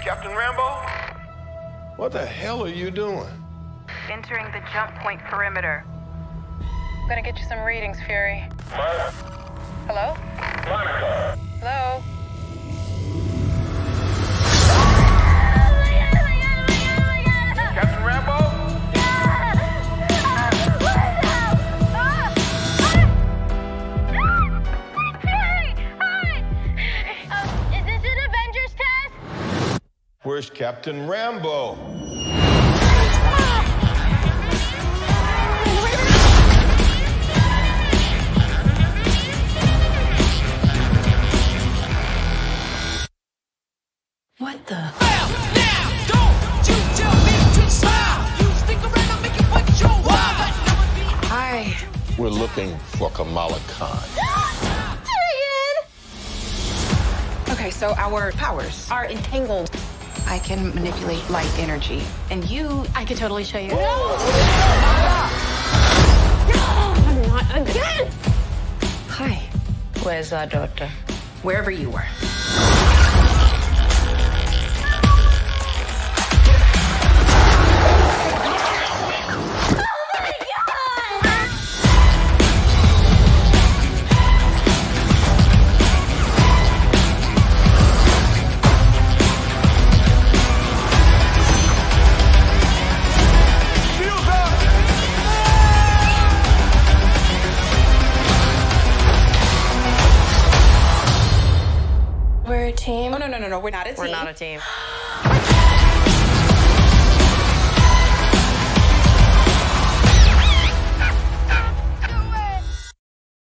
Captain Rambeau? What the hell are you doing? Entering the jump point perimeter. I'm gonna get you some readings, Fury. What? Hello? Monica! Hello? Captain Rambeau? Is this an Avengers test? Where's Captain Rambeau? What the? Hi. We're looking for Kamala Khan. Okay, so our powers are entangled. I can manipulate light energy. And you... I could totally show you. Not again! Hi. Where's our daughter? Wherever you were. We're a team. Oh, no, we're not a team. We're not a team.